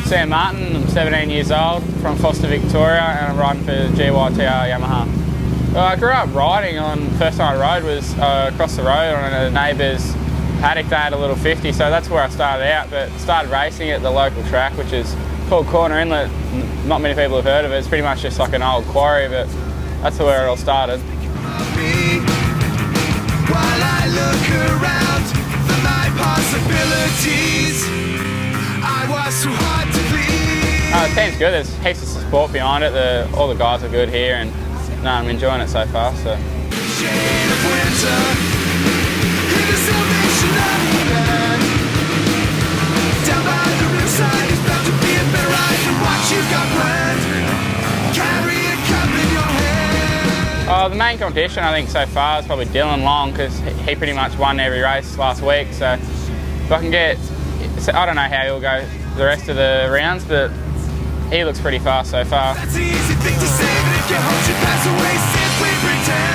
Sam Martin, I'm 17 years old, from Foster, Victoria, and I'm riding for GYTR Yamaha. Well, I grew up riding first time I rode was across the road on a neighbour's paddock. They had a little 50, so that's where I started out, but started racing at the local track, which is called Corner Inlet. Not many people have heard of it. It's pretty much just like an old quarry, but that's where it all started. While I look around for my possibilities, I was too hard to please. The team's good. There's heaps of support behind it. All the guys are good here, and no, I'm enjoying it so far. So. Shade of winter, in the salvation of man. Down by the riverside, it's bound to be a better ride than what you've got planned. Carry a cup in your hand. The main competition I think so far is probably Dylan Long, because he pretty much won every race last week. So if I can get, I don't know how he'll go the rest of the rounds, but he looks pretty fast so far. That's the easy thing to say, but if your hopes should pass away, simply pretend.